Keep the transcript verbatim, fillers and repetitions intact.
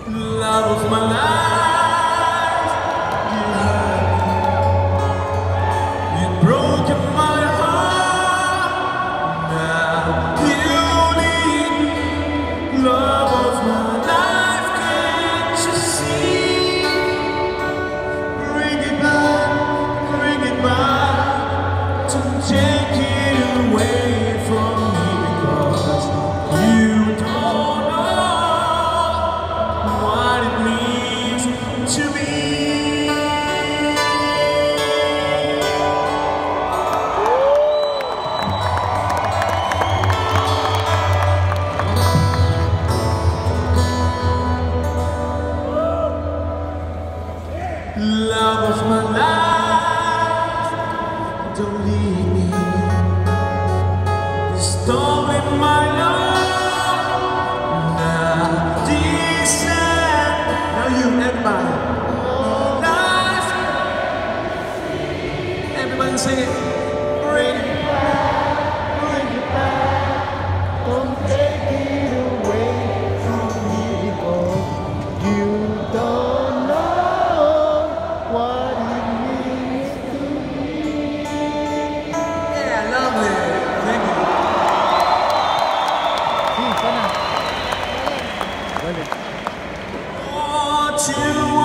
Love of my life, you hurt me, you've broken my heart. Now you leave me, love of my life, can't you see? Bring it back, bring it back, don't take it away from me, because you don't know what it means to me. Love of my life, don't leave me. You stolen my love, now descend. Now you, everybody. Life, everybody sing it. Bring it back, bring it back. Don't take it away from me, because you don't know what it means to me. Yeah, lovely. Thank you. Sí, suena. Vuelve. What you